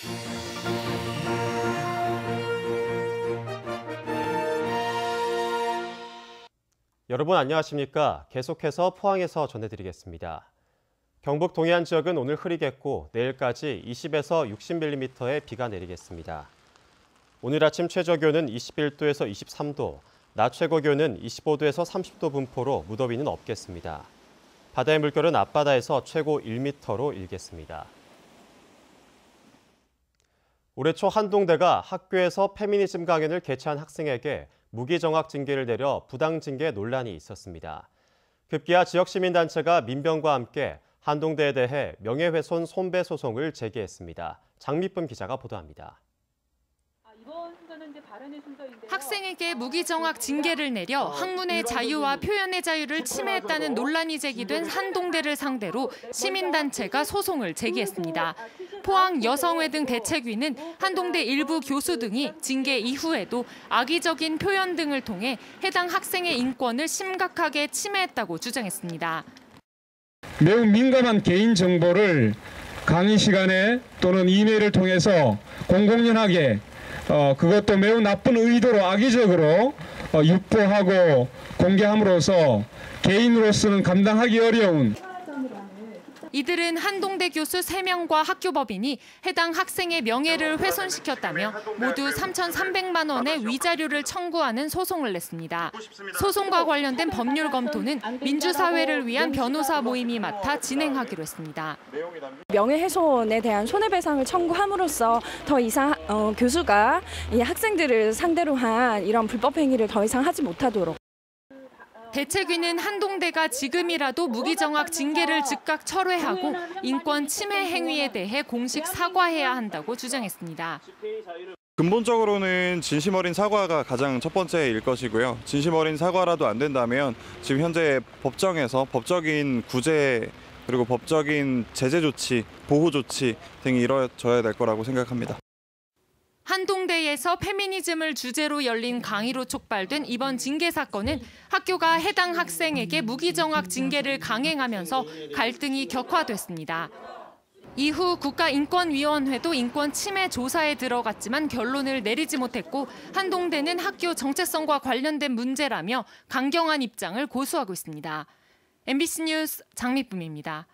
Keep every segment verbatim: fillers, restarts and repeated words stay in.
여러분 안녕하십니까? 계속해서 포항에서 전해드리겠습니다. 경북 동해안 지역은 오늘 흐리겠고 내일까지 이십에서 육십 밀리미터의 비가 내리겠습니다. 오늘 아침 최저기온은 이십일 도에서 이십삼 도, 낮 최고기온은 이십오 도에서 삼십 도 분포로 무더위는 없겠습니다. 바다의 물결은 앞바다에서 최고 일 미터로 일겠습니다. 올해 초 한동대가 학교에서 페미니즘 강연을 개최한 학생에게 무기정학 징계를 내려 부당징계 논란이 있었습니다. 급기야 지역 시민단체가 민병과 함께 한동대에 대해 명예훼손 손배 소송을 제기했습니다. 장미쁨 기자가 보도합니다. 학생에게 무기정학 징계를 내려 학문의 자유와 표현의 자유를 침해했다는 논란이 제기된 한동대를 상대로 시민단체가 소송을 제기했습니다. 포항 여성회 등 대책위는 한동대 일부 교수 등이 징계 이후에도 악의적인 표현 등을 통해 해당 학생의 인권을 심각하게 침해했다고 주장했습니다. 매우 민감한 개인 정보를 강의 시간에 또는 이메일을 통해서 공공연하게 어, 그것도 매우 나쁜 의도로 악의적으로 어, 유포하고 공개함으로써 개인으로서는 감당하기 어려운. 이들은 한동대 교수 세 명과 학교법인이 해당 학생의 명예를 훼손시켰다며 모두 삼천삼백만 원의 위자료를 청구하는 소송을 냈습니다. 소송과 관련된 법률 검토는 민주사회를 위한 변호사 모임이 맡아 진행하기로 했습니다. 명예훼손에 대한 손해배상을 청구함으로써 더 이상 어, 교수가 이 학생들을 상대로 한 이런 불법 행위를 더 이상 하지 못하도록. 대책위는 한동대가 지금이라도 무기정학 징계를 즉각 철회하고 인권 침해 행위에 대해 공식 사과해야 한다고 주장했습니다. 근본적으로는 진심 어린 사과가 가장 첫 번째일 것이고요. 진심 어린 사과라도 안 된다면 지금 현재 법정에서 법적인 구제 그리고 법적인 제재 조치, 보호 조치 등이 이루어져야 될 거라고 생각합니다. 한동대에서 페미니즘을 주제로 열린 강의로 촉발된 이번 징계 사건은 학교가 해당 학생에게 무기정학 징계를 강행하면서 갈등이 격화됐습니다. 이후 국가인권위원회도 인권 침해 조사에 들어갔지만 결론을 내리지 못했고 한동대는 학교 정체성과 관련된 문제라며 강경한 입장을 고수하고 있습니다. 엠비씨 뉴스 장미쁨입니다.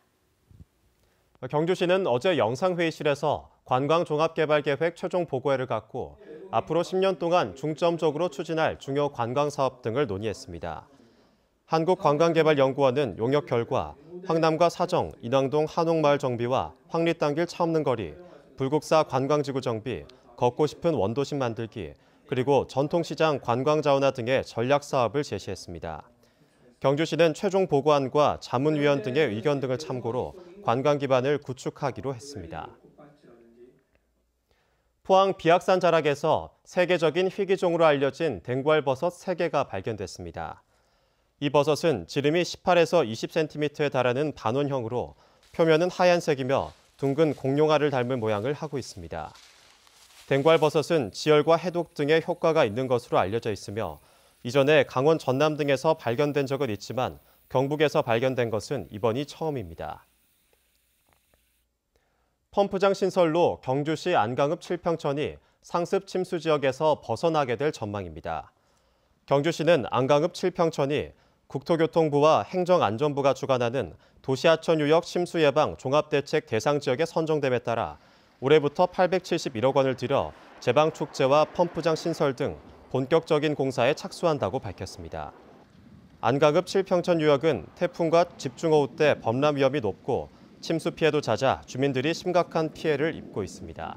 경주시는 어제 영상회의실에서 관광종합개발계획 최종 보고회를 갖고 앞으로 십 년 동안 중점적으로 추진할 중요 관광사업 등을 논의했습니다. 한국관광개발연구원은 용역 결과 황남과 사정, 인왕동 한옥마을 정비와 황리땅길 차 없는 거리, 불국사 관광지구 정비, 걷고 싶은 원도심 만들기, 그리고 전통시장 관광자원화 등의 전략사업을 제시했습니다. 경주시는 최종 보고안과 자문위원 등의 의견 등을 참고로 관광 기반을 구축하기로 했습니다. 포항 비악산 자락에서 세계적인 희귀종으로 알려진 댕괄버섯 세 개가 발견됐습니다. 이 버섯은 지름이 십팔에서 이십 센티미터에 달하는 반원형으로 표면은 하얀색이며 둥근 공룡알을 닮은 모양을 하고 있습니다. 댕괄버섯은 지혈과 해독 등의 효과가 있는 것으로 알려져 있으며 이전에 강원 전남 등에서 발견된 적은 있지만 경북에서 발견된 것은 이번이 처음입니다. 펌프장 신설로 경주시 안강읍 칠평천이 상습 침수 지역에서 벗어나게 될 전망입니다. 경주시는 안강읍 칠평천이 국토교통부와 행정안전부가 주관하는 도시하천유역 침수 예방 종합대책 대상 지역에 선정됨에 따라 올해부터 팔백칠십일억 원을 들여 제방축제와 펌프장 신설 등 본격적인 공사에 착수한다고 밝혔습니다. 안강읍 칠평천 유역은 태풍과 집중호우 때 범람 위험이 높고 침수 피해도 잦아 주민들이 심각한 피해를 입고 있습니다.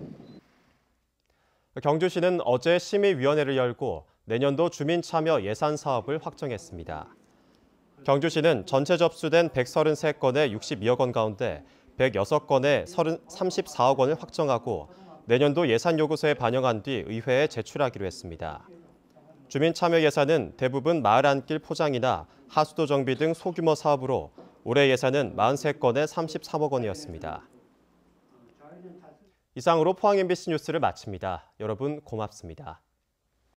경주시는 어제 심의위원회를 열고 내년도 주민 참여 예산 사업을 확정했습니다. 경주시는 전체 접수된 백삼십삼 건의 육십이억 원 가운데 백육 건의 삼십사억 원을 확정하고 내년도 예산 요구서에 반영한 뒤 의회에 제출하기로 했습니다. 주민 참여 예산은 대부분 마을 안길 포장이나 하수도 정비 등 소규모 사업으로 올해 예산은 사십삼 건에 삼십삼억 원이었습니다. 이상으로 포항 엠비씨 뉴스를 마칩니다. 여러분 고맙습니다.